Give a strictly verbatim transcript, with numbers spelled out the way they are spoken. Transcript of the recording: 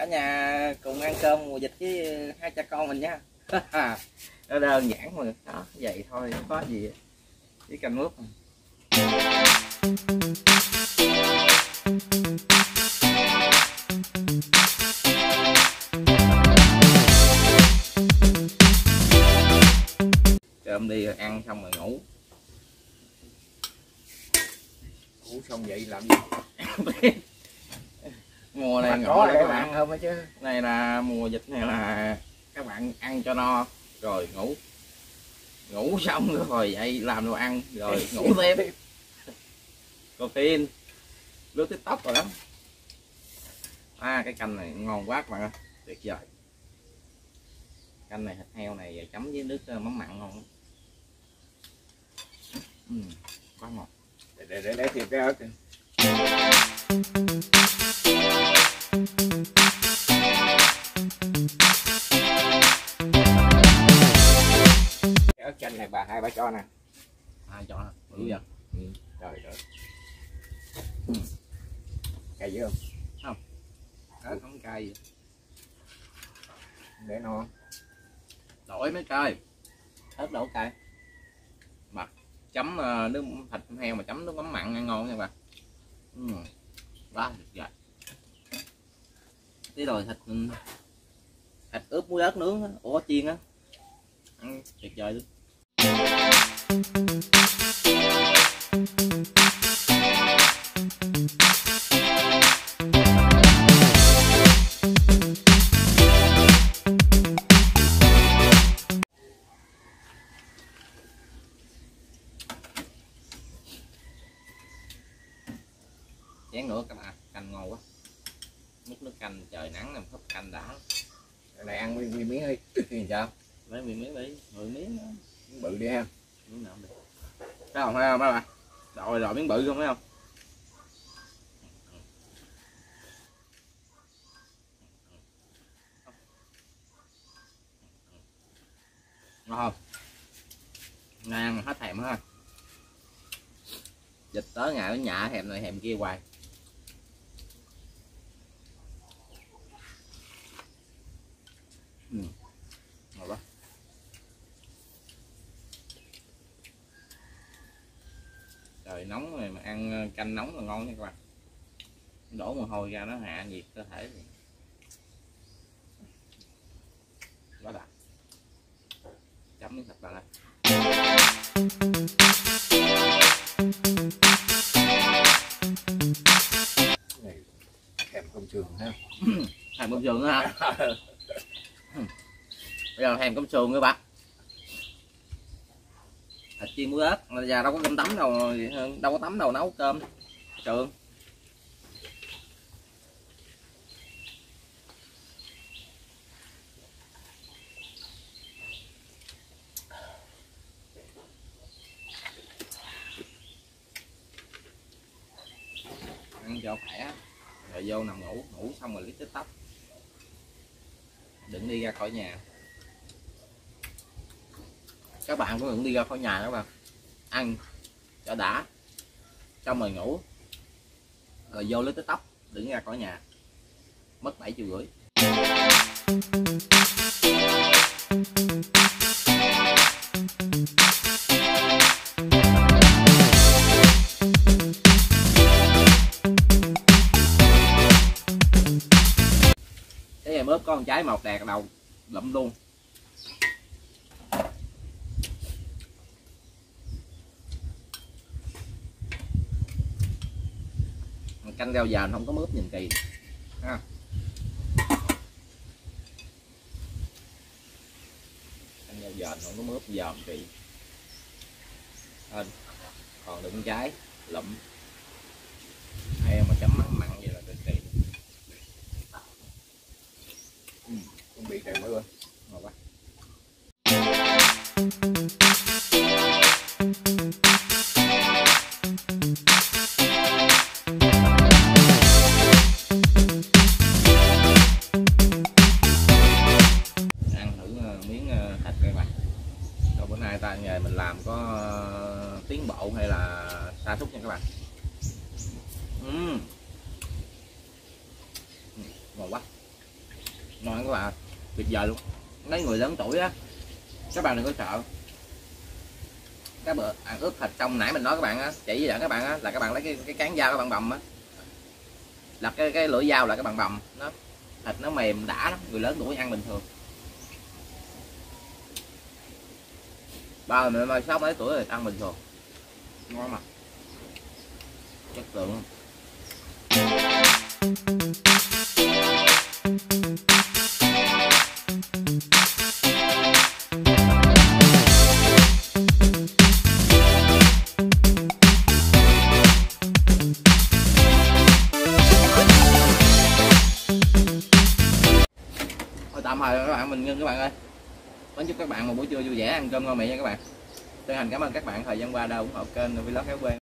cả nhà cùng ăn cơm mùa dịch với hai cha con mình nha. Nó đơn giản mà đó, vậy thôi, không có gì chỉ canh mướp. Cơm đi rồi ăn xong rồi ngủ. Ngủ xong vậy làm gì? Mùa này có để các bạn không chứ. Này là mùa dịch này là các bạn ăn cho no rồi ngủ. Ngủ xong rồi dậy làm đồ ăn rồi ngủ tiếp. Coi phim, lướt TikTok rồi lắm. À, cái canh này ngon quá các bạn ơi, tuyệt vời. Canh này thịt heo này chấm với nước mắm mặn ngon lắm. Ừ, quá ngon. Để để để, để thịt cái ớt. Cái ớt chanh này bà hai bà cho nè. Ai cho nè, Ừ. vậy? Ừ. Trời ơi. Ừ. Cay dữ không? Không. Ớt không cay gì. Để no. Đổi mấy cay. Ớt đổ cay. Mà chấm uh, nước thịt heo mà chấm nước mắm mặn ăn ngon nha bạn. Ừ. Quá tuyệt vời. Tí rồi thịt thịt ướp muối ớt nướng á, ủa chiên á. Ăn tuyệt vời luôn. Chén nữa các bạn, canh ngon quá. Múc nước canh trời nắng nằm húp canh đã. Cái này ăn nguyên miếng đi. Thì sao? Lấy miếng miếng đi, mười miếng đó. Miếng bự đi ha. Miếng nào được. Thấy không, thấy không các bạn? Rồi rồi miếng bự không thấy không? Ngon không? Ngang hết thèm ha. Dịch tới ngày ở nhà thèm này thèm kia hoài. Ừ. Ngon quá. Trời nóng rồi mà ăn canh nóng là ngon nha các bạn. Đổ mồ hôi ra nó hạ nhiệt cơ thể. Quá đã. Chấm miếng thịt vào đây. Này thèm cơm trường ha. Thèm cơm trường nữa hả? Bây giờ thèm cơm trường các bạn. Thịt chiên muối ớt, mà giờ đâu có cơm tấm đâu, đâu có tấm đâu nấu cơm trường. Ăn cho khỏe rồi vô nằm ngủ, ngủ xong rồi lít TikTok. Đừng đi ra khỏi nhà. Các bạn cũng đừng đi ra khỏi nhà các bạn. Ăn cho đã, xong rồi ngủ rồi vô lít TikTok, đừng ra khỏi nhà. Mất bảy triệu rưỡi. Cái em ướp có con trái màu đẹp đầu lụm luôn. Canh rau dền không có mướp nhìn kỳ ha. Canh rau dền không có mướp dòm kỳ. Hên. Còn đựng trái lụm heo mà chấm mắm mặn vậy là cực kỳ. Ừ, chuẩn bị trời mưa. Ngon quá. Ăn thử miếng thịt các bạn. Rồi bữa nay ta nghề mình làm có tiến bộ hay là sa sút nha các bạn. Uhm. Ngon quá. ngon các bạn, tuyệt vời luôn. Mấy người lớn tuổi á, các bạn đừng có sợ. Cái bữa ăn ướp thịt trong nãy mình nói các bạn á, chỉ dẫn các bạn á, là các bạn lấy cái cái cán dao các bạn bầm á, là cái cái lưỡi dao là các bạn bầm nó, thịt nó mềm đã lắm, người lớn tuổi ăn bình thường. Ba mươi mấy sáu mấy tuổi rồi ăn bình thường, ngon mà, chất lượng. Thôi tạm thời các bạn, mình ngưng các bạn ơi. Vẫn chúc các bạn một buổi trưa vui vẻ, ăn cơm ngon miệng nha các bạn. Chân thành cảm ơn các bạn thời gian qua đã ủng hộ kênh Vlog Khéo Quen.